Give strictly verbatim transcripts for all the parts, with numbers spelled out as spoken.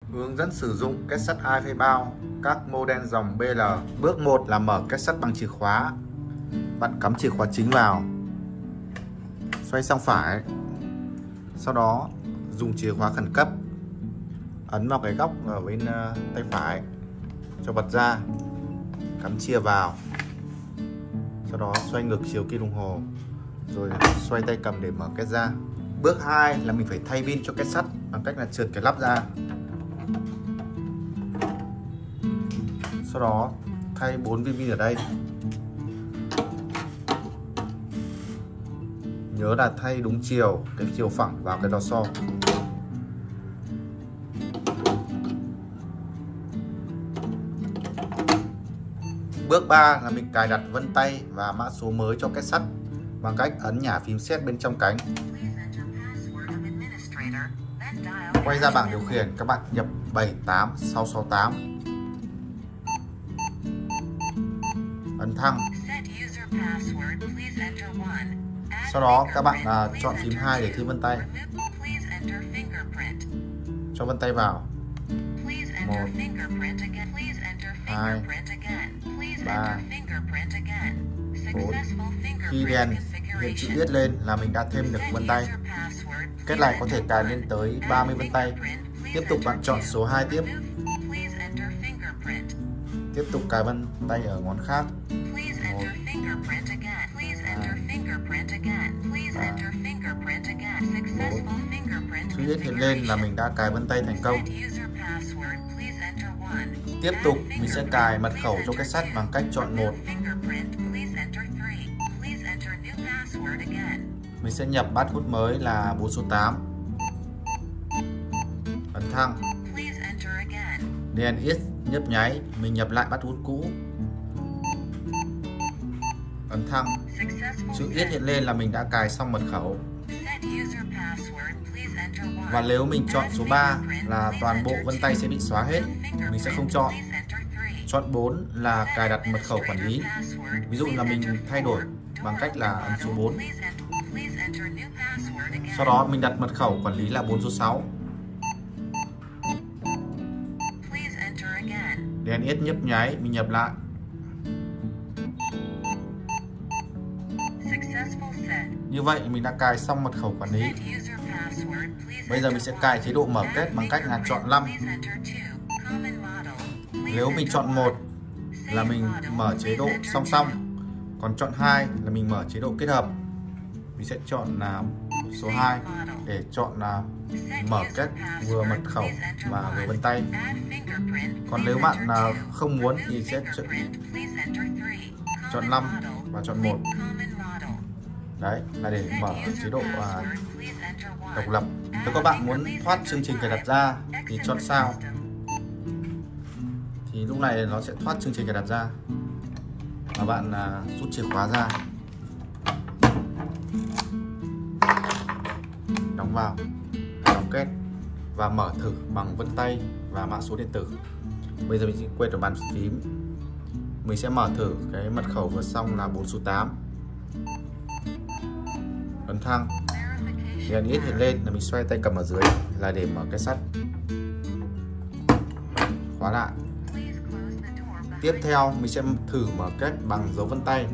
Hướng dẫn sử dụng két sắt hai phây bao các model dòng bê lờ. Bước một là mở két sắt bằng chìa khóa. Bạn cắm chìa khóa chính vào, xoay sang phải, sau đó dùng chìa khóa khẩn cấp ấn vào cái góc ở bên tay phải cho bật ra, cắm chìa vào, sau đó xoay ngược chiều kim đồng hồ rồi xoay tay cầm để mở két ra. Bước hai là mình phải thay pin cho két sắt bằng cách là trượt cái lắp ra, sau đó thay bốn viên pin ở đây. Nhớ là thay đúng chiều, cái chiều phẳng vào cái lò xo. Bước ba là mình cài đặt vân tay và mã số mới cho két sắt bằng cách ấn nhả phím set bên trong cánh. Quay ra bảng điều khiển, các bạn nhập bảy tám sáu sáu tám. Ấn thăng. Sau đó các bạn à, chọn phím hai để thi vân tay. Cho vân tay vào. một, hai, ba, bốn. Khi đèn hiện chữ yết lên là mình đã thêm được vân tay. Két này có thể cài lên tới ba mươi vân tay. Tiếp tục bạn chọn số hai tiếp. Tiếp tục cài vân tay ở ngón khác. một, chữ yết hiện lên là mình đã cài vân tay thành công. Tiếp tục mình sẽ cài mật khẩu cho két sắt bằng cách chọn một. Mình sẽ nhập password mới là bốn số tám. Ấn thăng. Đèn yết nhấp nháy, mình nhập lại password cũ. Ấn thăng. Chữ yết hiện lên là mình đã cài xong mật khẩu. Và nếu mình chọn số ba là toàn bộ vân tay sẽ bị xóa hết, mình sẽ không chọn. Chọn bốn là cài đặt mật khẩu quản lý. Ví dụ là mình thay đổi bằng cách là ấn số bốn. Sau đó mình đặt mật khẩu quản lý là bốn số sáu. Đèn yết nhấp nháy, mình nhập lại. Như vậy mình đã cài xong mật khẩu quản lý. Bây giờ mình sẽ cài chế độ mở két bằng cách là chọn năm. Nếu mình chọn một là mình mở chế độ song song, còn chọn hai là mình mở chế độ kết hợp. Mình sẽ chọn là số hai để chọn là mở két vừa mật khẩu và vừa vân tay. Còn nếu bạn là không muốn thì sẽ chọn, chọn năm và chọn một. Đấy là để mở chế độ uh, độc lập. Nếu các bạn muốn thoát chương trình cài đặt ra thì chọn sao, thì lúc này nó sẽ thoát chương trình cài đặt ra và bạn uh, rút chìa khóa ra, đóng vào, đóng két và mở thử bằng vân tay và mã số điện tử. Bây giờ mình sẽ quay vào bàn phím, mình sẽ mở thử cái mật khẩu vừa xong là bốn số tám. Ấn thăng. Đèn yết hiện lên là mình xoay tay cầm ở dưới là để mở két sắt. Khóa lại. Tiếp theo mình sẽ thử mở két bằng dấu vân tay.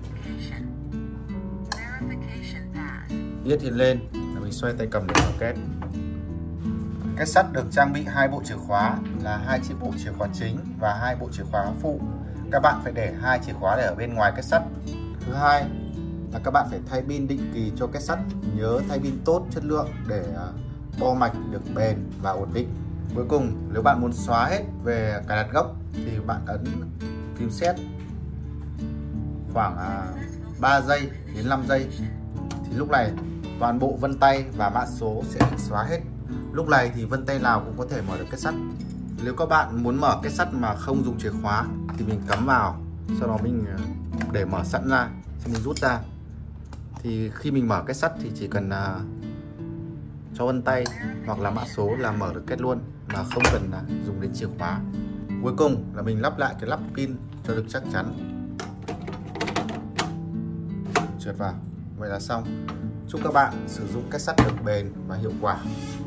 Yết hiện lên là mình xoay tay cầm để mở két. Két sắt được trang bị hai bộ chìa khóa là hai chiếc bộ chìa khóa chính và hai bộ chìa khóa phụ. Các bạn phải để hai chìa khóa để ở bên ngoài két sắt. Thứ hai là các bạn phải thay pin định kỳ cho két sắt. Nhớ thay pin tốt, chất lượng để bo mạch được bền và ổn định. Cuối cùng, nếu bạn muốn xóa hết về cài đặt gốc thì bạn ấn phím set khoảng ba giây đến năm giây. Thì lúc này toàn bộ vân tay và mã số sẽ bị xóa hết. Lúc này thì vân tay nào cũng có thể mở được két sắt. Nếu các bạn muốn mở két sắt mà không dùng chìa khóa thì mình cắm vào, sau đó mình để mở sẵn ra, xong mình rút ra. Thì khi mình mở két sắt thì chỉ cần uh, cho vân tay hoặc là mã số là mở được két luôn, mà không cần uh, dùng đến chìa khóa. Cuối cùng là mình lắp lại cái lắp pin cho được chắc chắn. Trượt vào. Vậy là xong. Chúc các bạn sử dụng két sắt được bền và hiệu quả.